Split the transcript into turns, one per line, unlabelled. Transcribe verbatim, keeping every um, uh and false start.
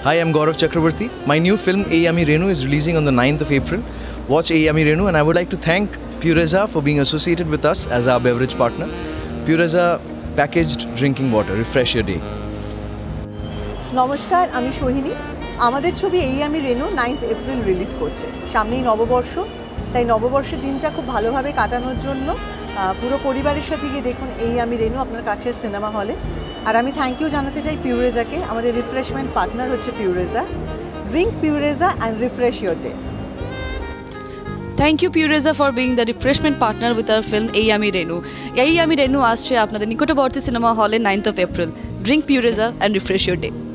Hi, I'm Gaurav Chakraborty. My new film Ei Ami Renu is releasing on the ninth of April. Watch Ei Ami Renu, and I would like to thank Pureza for being associated with us as our beverage partner. Pureza packaged drinking water, refresh your day.
নমস্কার, আমি সোহিনী। আমাদের ছবি এই আমি রেনু ninth April release করছে। সামনেই নববর্ষ, তাই নববর্ষের দিনটা খুব ভালোভাবে কাটানোর জন্য পুরো পরিবারের সাথে গিয়ে দেখুন এই আমি রেনু আপনার কাছের সিনেমা হলে। আর আমি থ্যাংক ইউ জানাতে চাই পিউরেজাকে। আমাদের রিফ্রেশমেন্ট পার্টনার হচ্ছে Pureza. Drink Pureza and refresh your day.
Thank you Pureza for being the refreshment partner with our film Ei Ami Renu. Ei Ami Renu আসছে আপনাদের নিকটবর্তী সিনেমা হলে ninth of April. Drink Pureza and refresh your day.